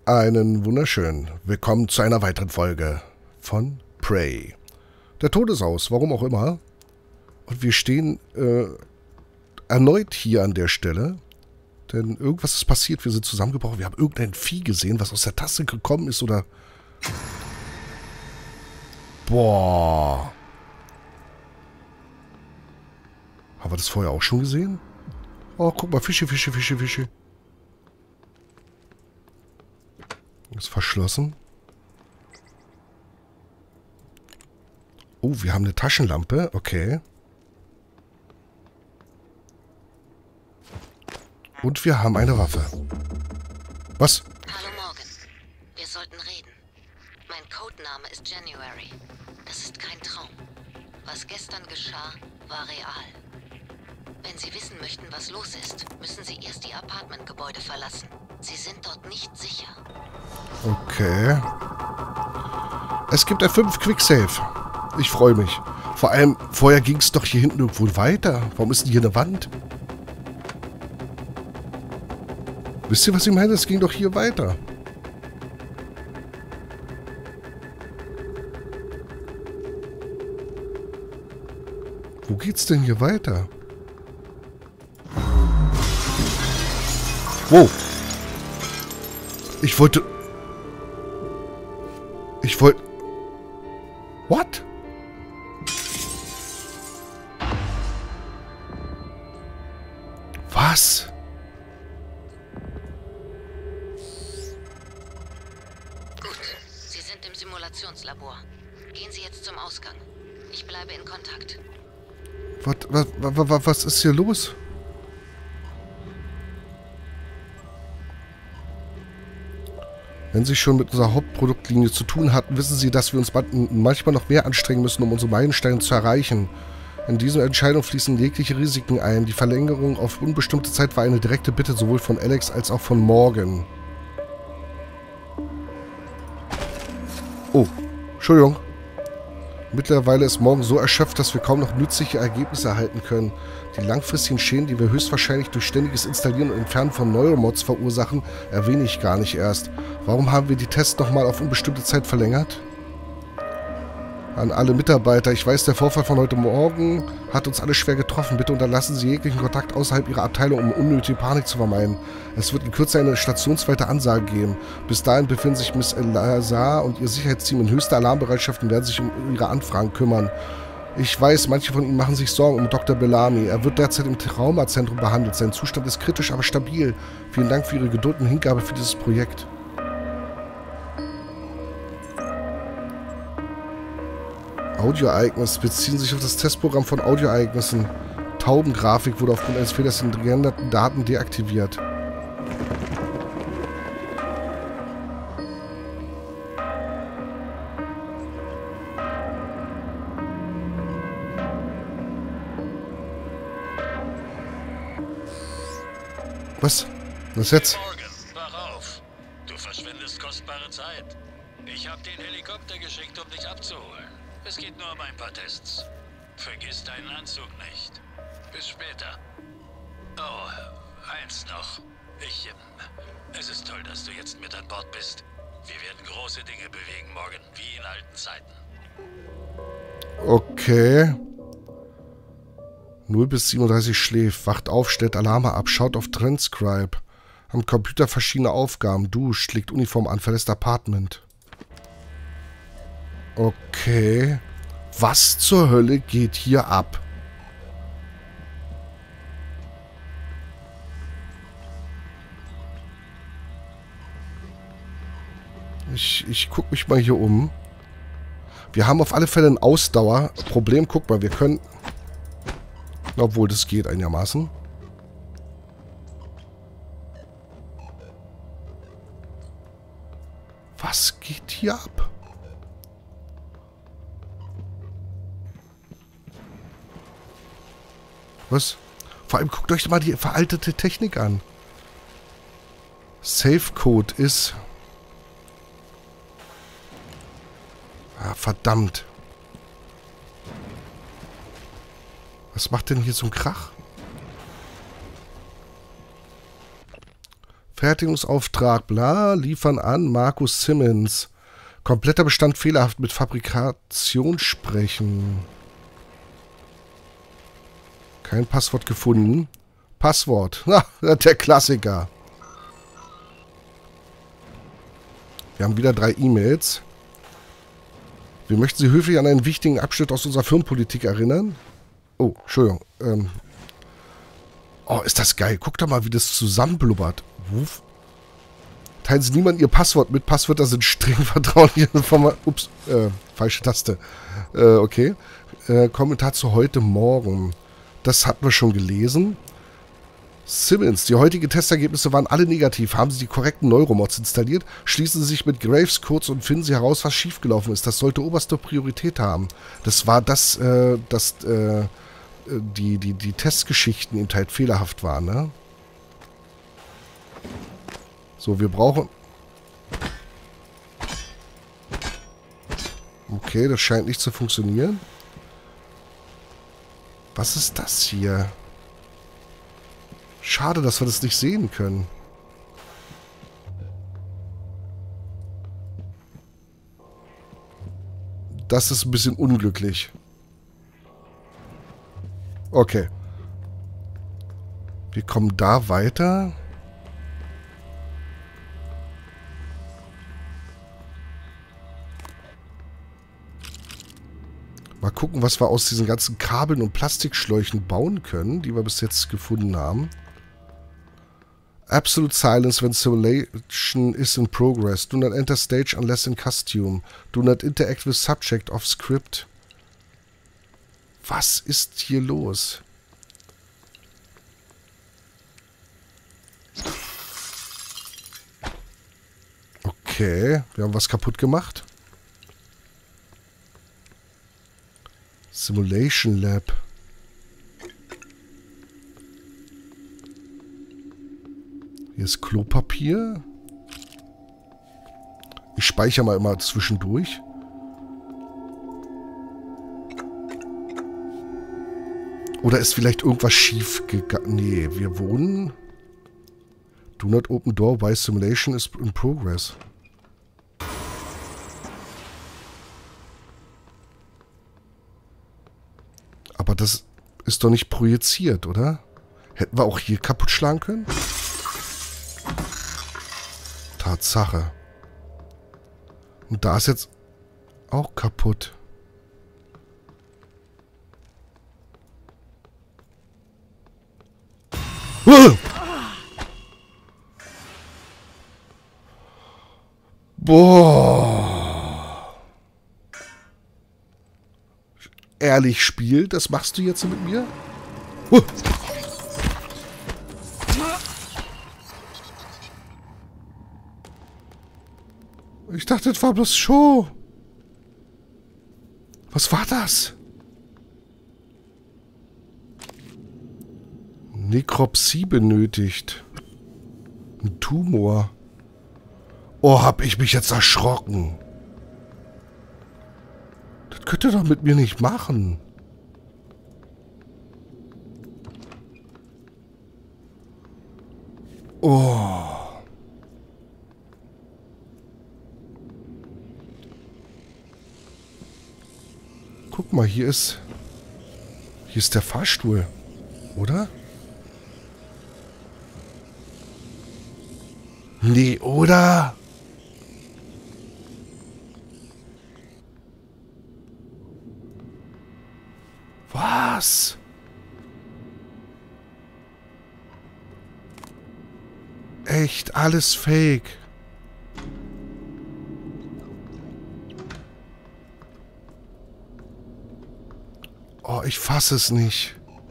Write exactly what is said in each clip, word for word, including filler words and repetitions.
Einen wunderschönen Willkommen zu einer weiteren Folge von Prey. Der Tod ist aus, warum auch immer. Und wir stehen äh, erneut hier an der Stelle. Denn irgendwas ist passiert, wir sind zusammengebrochen. Wir haben irgendein Vieh gesehen, was aus der Tasse gekommen ist, oder... Boah. Haben wir das vorher auch schon gesehen? Oh, guck mal, Fische, Fische, Fische, Fische. Ist verschlossen. Oh, wir haben eine Taschenlampe. Okay. Und wir haben eine Waffe. Was? Hallo Morgan. Wir sollten reden. Mein Codename ist January. Das ist kein Traum. Was gestern geschah, war real. Wenn Sie wissen möchten, was los ist, müssen Sie erst die Apartmentgebäude verlassen. Sie sind dort nicht sicher. Okay. Es gibt F fünf Quicksave. Ich freue mich. Vor allem, vorher ging es doch hier hinten irgendwo weiter. Warum ist denn hier eine Wand? Wisst ihr, was ich meine? Es ging doch hier weiter. Wo geht's denn hier weiter? Wow. Ich wollte... Ich wollte... What? Was? Gut, Sie sind im Simulationslabor. Gehen Sie jetzt zum Ausgang. Ich bleibe in Kontakt. Was, was, was, was ist hier los? Wenn Sie schon mit unserer Hauptproduktlinie zu tun hatten, wissen Sie, dass wir uns manchmal noch mehr anstrengen müssen, um unsere Meilensteine zu erreichen. In diese Entscheidung fließen jegliche Risiken ein. Die Verlängerung auf unbestimmte Zeit war eine direkte Bitte sowohl von Alex als auch von Morgan. Oh, Entschuldigung. Mittlerweile ist Morgan so erschöpft, dass wir kaum noch nützliche Ergebnisse erhalten können. Die langfristigen Schäden, die wir höchstwahrscheinlich durch ständiges Installieren und Entfernen von Neuromods verursachen, erwähne ich gar nicht erst. Warum haben wir die Tests nochmal auf unbestimmte Zeit verlängert? An alle Mitarbeiter, ich weiß, der Vorfall von heute Morgen hat uns alle schwer getroffen. Bitte unterlassen Sie jeglichen Kontakt außerhalb Ihrer Abteilung, um unnötige Panik zu vermeiden. Es wird in Kürze eine stationsweite Ansage geben. Bis dahin befinden sich Miss Elazar und ihr Sicherheitsteam in höchster Alarmbereitschaft und werden sich um Ihre Anfragen kümmern. Ich weiß, manche von Ihnen machen sich Sorgen um Doktor Bellamy. Er wird derzeit im Traumazentrum behandelt. Sein Zustand ist kritisch, aber stabil. Vielen Dank für Ihre Geduld und Hingabe für dieses Projekt. Audioereignis beziehen sich auf das Testprogramm von Audioereignissen. Taubengrafik wurde aufgrund eines Fehlers in den geänderten Daten deaktiviert. Was? Was jetzt? Morgan, wach auf. Du verschwendest kostbare Zeit. Ich habe den Helikopter geschickt, um dich abzuholen. Es geht nur um ein paar Tests. Vergiss deinen Anzug nicht. Bis später. Oh, eins noch. Ich... Es ist toll, dass du jetzt mit an Bord bist. Wir werden große Dinge bewegen, Morgan, wie in alten Zeiten. Okay. null bis siebenunddreißig schläft, wacht auf, stellt Alarme ab, schaut auf Transcribe. Am Computer verschiedene Aufgaben, duscht, legt Uniform an, verlässt Apartment. Okay. Was zur Hölle geht hier ab? Ich, ich guck mich mal hier um. Wir haben auf alle Fälle ein Ausdauerproblem. Guck mal, wir können... Obwohl, das geht einigermaßen. Was geht hier ab? Was? Vor allem guckt euch mal die veraltete Technik an. Safe Code ist... Ah, verdammt. Was macht denn hier so ein Krach? Fertigungsauftrag, bla, liefern an Markus Simmons. Kompletter Bestand fehlerhaft mit Fabrikation sprechen. Kein Passwort gefunden. Passwort. Na, der Klassiker. Wir haben wieder drei E-Mails. Wir möchten Sie höflich an einen wichtigen Abschnitt aus unserer Firmenpolitik erinnern. Oh, Entschuldigung. Ähm. Oh, ist das geil. Guck doch mal, wie das zusammenblubbert. Wuff. Teilen Sie niemandem Ihr Passwort mit. Passwörter sind streng vertrauliche Informationen. Ups, äh, falsche Taste. Äh, okay. Äh, Kommentar zu heute Morgen. Das hatten wir schon gelesen. Simmons, die heutigen Testergebnisse waren alle negativ. Haben Sie die korrekten Neuromods installiert? Schließen Sie sich mit Graves kurz und finden Sie heraus, was schiefgelaufen ist. Das sollte oberste Priorität haben. Das war das, äh, dass äh, die, die, die Testgeschichten eben halt fehlerhaft waren, ne? So, wir brauchen... Okay, das scheint nicht zu funktionieren. Was ist das hier? Schade, dass wir das nicht sehen können. Das ist ein bisschen unglücklich. Okay. Wir kommen da weiter. Mal gucken, was wir aus diesen ganzen Kabeln und Plastikschläuchen bauen können, die wir bis jetzt gefunden haben. Absolute silence when simulation is in progress. Do not enter stage unless in costume. Do not interact with subject of script. Was ist hier los? Okay, wir haben was kaputt gemacht. Simulation Lab. Hier ist Klopapier. Ich speichere mal immer zwischendurch. Oder ist vielleicht irgendwas schief gegangen? Nee, wir wohnen. Do not open door while simulation is in progress. Aber das ist doch nicht projiziert, oder? Hätten wir auch hier kaputt schlagen können? Tatsache. Und da ist jetzt auch kaputt. Uh! Boah. Ehrlich, Spiel, das machst du jetzt mit mir? Uh! Ich dachte, das war bloß Show. Was war das? Nekropsie benötigt. Ein Tumor. Oh, hab ich mich jetzt erschrocken. Das könnt ihr doch mit mir nicht machen. Oh. Guck mal, hier ist... Hier ist der Fahrstuhl. Oder? Nee, oder? Was? Echt, alles fake. Oh, ich fasse es nicht.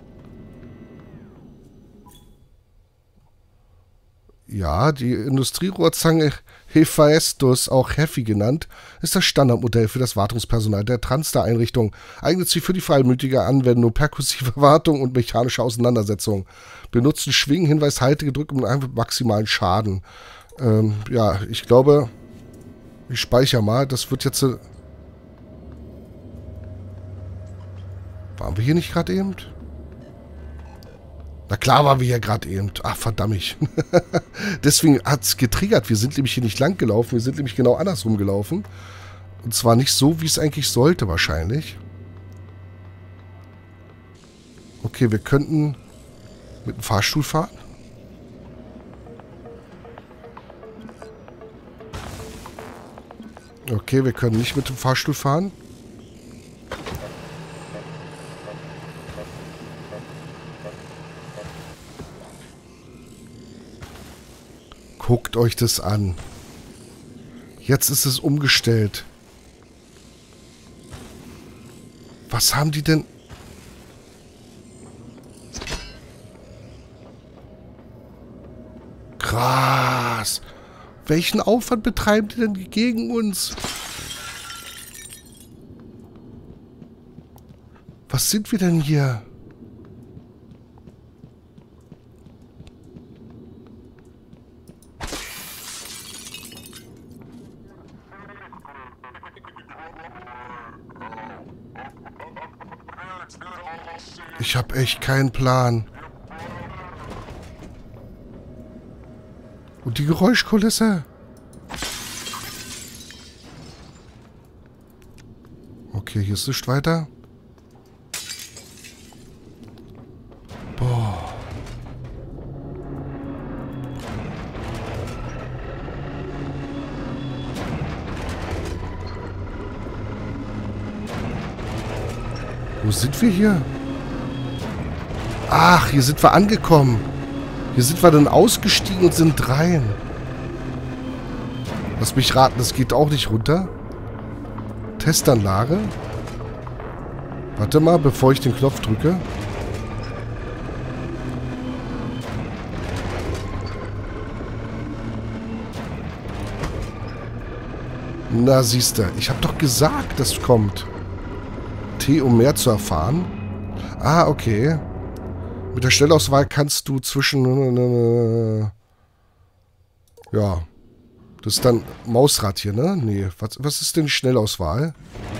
Ja, die Industrierohrzange Hephaestus, auch Heavy genannt, ist das Standardmodell für das Wartungspersonal der Transtar-Einrichtung. Eignet sich für die freimütige Anwendung, perkussive Wartung und mechanische Auseinandersetzung. Benutzen Schwingen, Hinweis, Halte gedrückt und einen maximalen Schaden. Ähm, ja, ich glaube, ich speichere mal. Das wird jetzt... Äh Waren wir hier nicht gerade eben? Na klar waren wir hier gerade eben. Ach, verdammt. Deswegen hat es getriggert. Wir sind nämlich hier nicht lang gelaufen. Wir sind nämlich genau andersrum gelaufen. Und zwar nicht so, wie es eigentlich sollte wahrscheinlich. Okay, wir könnten mit dem Fahrstuhl fahren. Okay, wir können nicht mit dem Fahrstuhl fahren. Guckt euch das an. Jetzt ist es umgestellt. Was haben die denn? Krass. Welchen Aufwand betreiben die denn gegen uns? Was sind wir denn hier? Ich habe echt keinen Plan. Und die Geräuschkulisse. Okay, hier ist nichts weiter. Boah. Wo sind wir hier? Ach, hier sind wir angekommen. Hier sind wir dann ausgestiegen und sind rein. Lass mich raten, das geht auch nicht runter. Testanlage. Warte mal, bevor ich den Knopf drücke. Na, siehste, ich habe doch gesagt, das kommt. T, um mehr zu erfahren. Ah, okay. Mit der Schnellauswahl kannst du zwischen... Äh, ja. Das ist dann Mausrad hier, ne? Nee. Was, was ist denn die Schnellauswahl?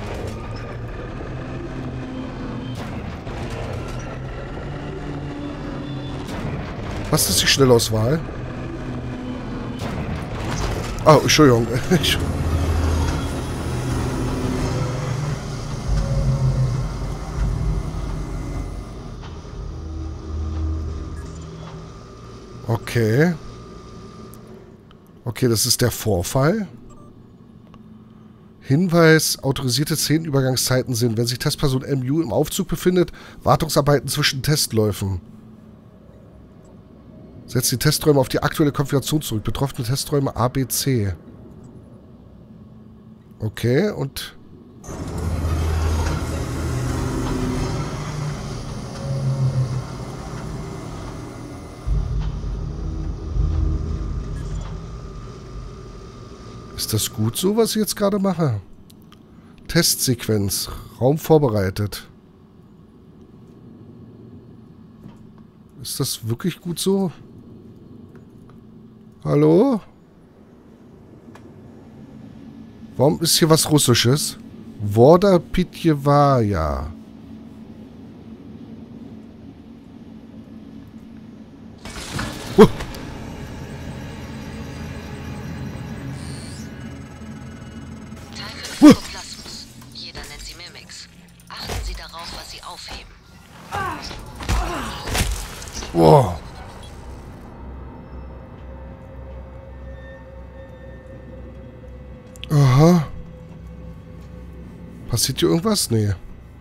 Was ist die Schnellauswahl? Oh, Entschuldigung. Okay. Okay, das ist der Vorfall. Hinweis, autorisierte Szenenübergangszeiten sind, wenn sich Testperson M U im Aufzug befindet, Wartungsarbeiten zwischen Testläufen. Setzt die Testräume auf die aktuelle Konfiguration zurück. Betroffene Testräume A, B, C. Okay, und... Ist das gut so, was ich jetzt gerade mache? Testsequenz. Raum vorbereitet. Ist das wirklich gut so? Hallo? Warum ist hier was Russisches? Voda Pitjevaja. Uh. Teilplasmus. Jeder nennt sie Mimics. Achten Sie darauf, was Sie aufheben. Wow. Aha. Passiert hier irgendwas? Nee.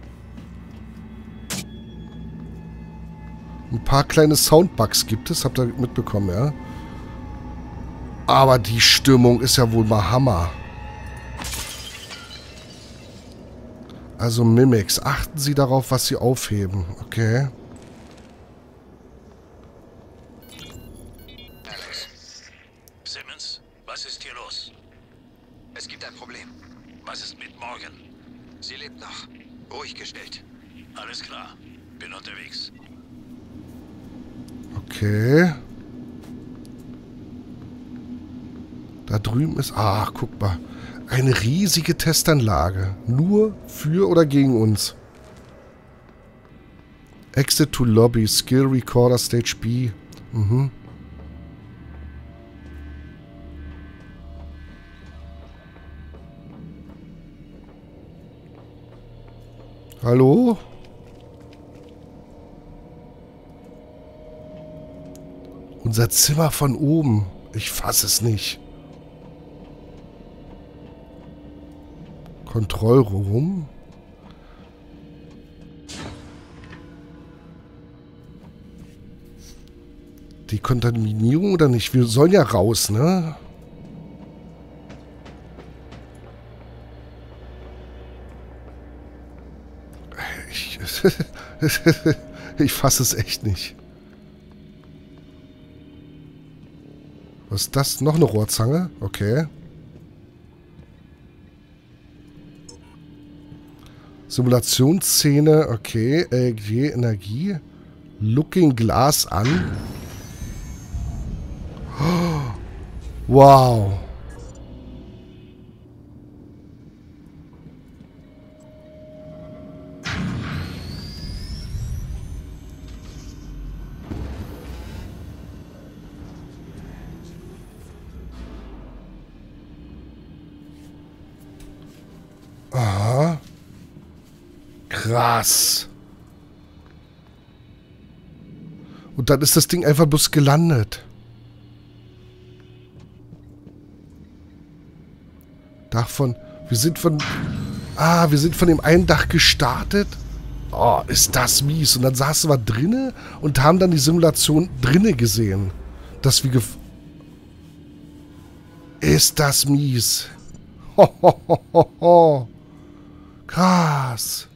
Ein paar kleine Soundbugs gibt es, habt ihr mitbekommen, ja? Aber die Stimmung ist ja wohl mal Hammer. Also Mimics, achten Sie darauf, was Sie aufheben, okay? Alex. Simmons, was ist hier los? Es gibt ein Problem. Was ist mit Morgan? Sie lebt noch. Ruhig gestellt. Alles klar. Bin unterwegs. Okay. Da drüben ist... Ach, guck mal. Eine riesige Testanlage. Nur für oder gegen uns. Exit to Lobby. Skill Recorder Stage B. Mhm. Hallo? Unser Zimmer von oben. Ich fasse es nicht. Kontrollraum. Die Kontaminierung oder nicht? Wir sollen ja raus, ne? Ich, ich fasse es echt nicht. Was ist das? Noch eine Rohrzange? Okay. Simulationsszene. Okay. L G Energie. Looking Glass an. Oh, wow. Aha. Krass. Und dann ist das Ding einfach bloß gelandet. Dach von... Wir sind von... Ah, wir sind von dem einen Dach gestartet. Oh, ist das mies. Und dann saßen wir drinne und haben dann die Simulation drinne gesehen. Dass wir... Gef ist das mies. Ho, ho, ho, ho, ho. Krass.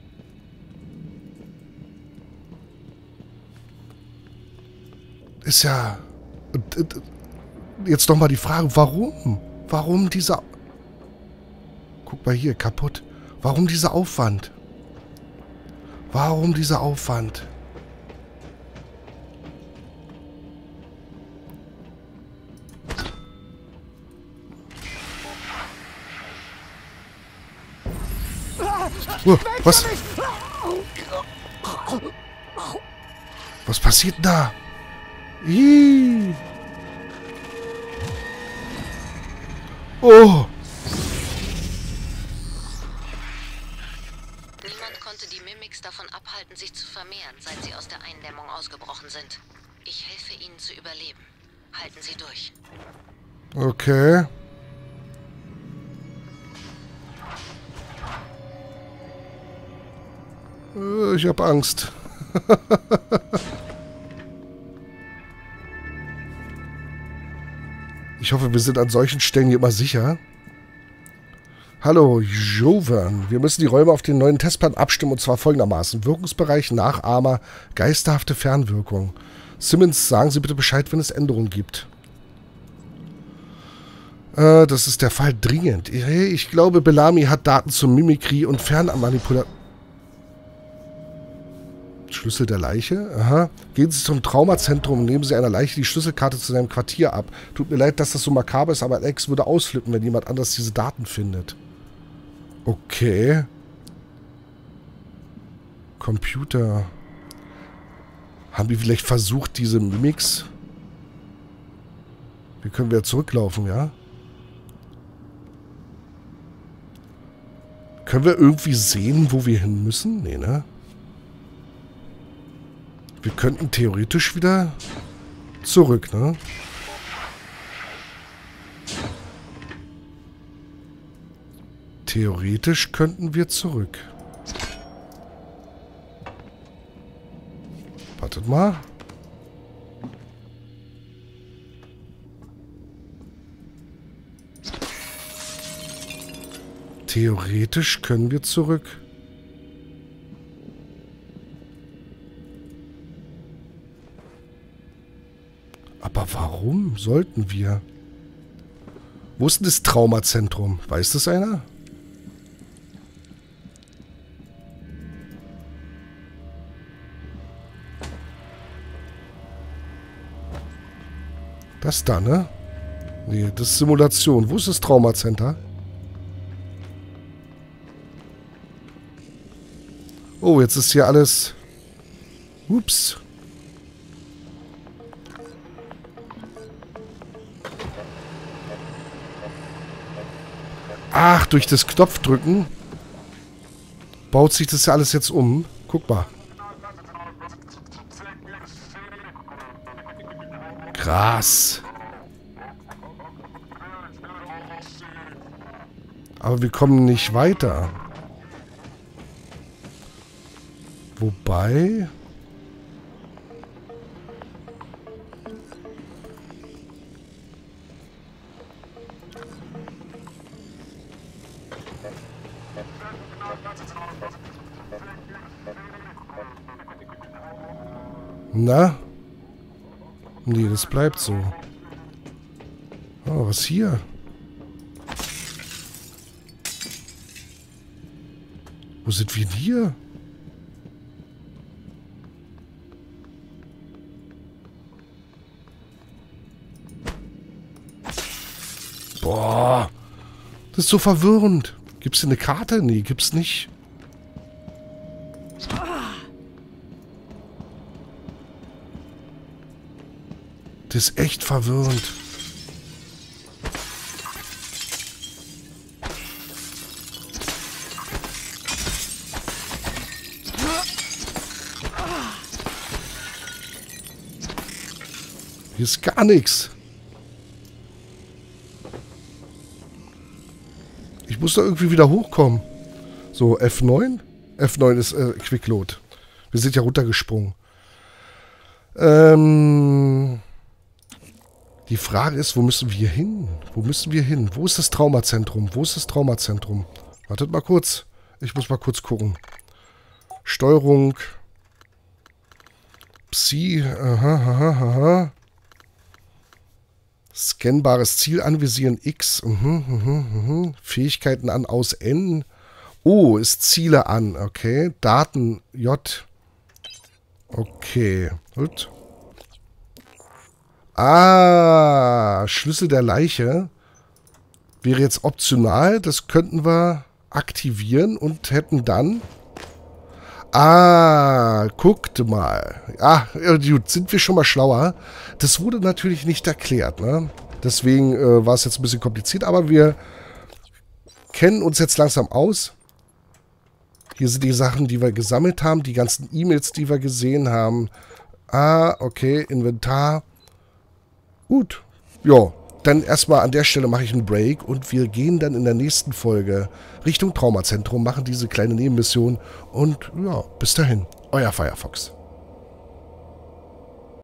Ist ja... Jetzt nochmal die Frage, warum? Warum dieser... Guck mal hier, kaputt. Warum dieser Aufwand? Warum dieser Aufwand? Oh, was? Was passiert denn da? Ih. Oh. Niemand konnte die Mimics davon abhalten, sich zu vermehren, seit sie aus der Eindämmung ausgebrochen sind. Ich helfe ihnen zu überleben. Halten Sie durch. Okay. Ich hab Angst. Ich hoffe, wir sind an solchen Stellen hier immer sicher. Hallo, Jovan. Wir müssen die Räume auf den neuen Testplan abstimmen, und zwar folgendermaßen. Wirkungsbereich, Nachahmer, geisterhafte Fernwirkung. Simmons, sagen Sie bitte Bescheid, wenn es Änderungen gibt. Äh, das ist der Fall dringend. Ich glaube, Bellamy hat Daten zur Mimikrie und Fernmanipulation. Schlüssel der Leiche? Aha. Gehen Sie zum Traumazentrum und nehmen Sie einer Leiche die Schlüsselkarte zu seinem Quartier ab. Tut mir leid, dass das so makaber ist, aber Alex würde ausflippen, wenn jemand anders diese Daten findet. Okay. Computer. Haben die vielleicht versucht, diese Mimics? Wir können wieder zurücklaufen, ja? Können wir irgendwie sehen, wo wir hin müssen? Nee, ne? Wir könnten theoretisch wieder zurück, ne? Theoretisch könnten wir zurück. Wartet mal. Theoretisch können wir zurück. Aber warum sollten wir? Wo ist denn das Traumazentrum? Weiß das einer? Das da, ne? Nee, das ist Simulation. Wo ist das Traumacenter? Oh, jetzt ist hier alles Ups. Ach, durch das Knopfdrücken baut sich das ja alles jetzt um. Guck mal. Krass. Aber wir kommen nicht weiter. Wobei... Na? Nee, das bleibt so. Oh, was hier? Wo sind wir hier? Boah. Das ist so verwirrend. Gibt's hier eine Karte? Nee, gibt's nicht. Das ist echt verwirrend. Hier ist gar nichts. Ich muss da irgendwie wieder hochkommen. So, F neun? F neun ist äh, Quickload. Wir sind ja runtergesprungen. Ähm... Die Frage ist, wo müssen wir hin? Wo müssen wir hin? Wo ist das Traumazentrum? Wo ist das Traumazentrum? Wartet mal kurz. Ich muss mal kurz gucken. Steuerung. Psi. Aha, aha, aha. Scannbares Ziel anvisieren. X. Mhm, mhm, mhm. Fähigkeiten an, aus, N. O ist Ziele an. Okay. Daten. J. Okay. Gut. Ah, Schlüssel der Leiche wäre jetzt optional. Das könnten wir aktivieren und hätten dann... Ah, guckt mal. Ah, gut, sind wir schon mal schlauer. Das wurde natürlich nicht erklärt, ne? Deswegen äh, war es jetzt ein bisschen kompliziert, aber wir kennen uns jetzt langsam aus. Hier sind die Sachen, die wir gesammelt haben, die ganzen E-Mails, die wir gesehen haben. Ah, okay, Inventar. Gut, ja, dann erstmal an der Stelle mache ich einen Break und wir gehen dann in der nächsten Folge Richtung Traumazentrum, machen diese kleine Nebenmission und ja, bis dahin, euer Firefox.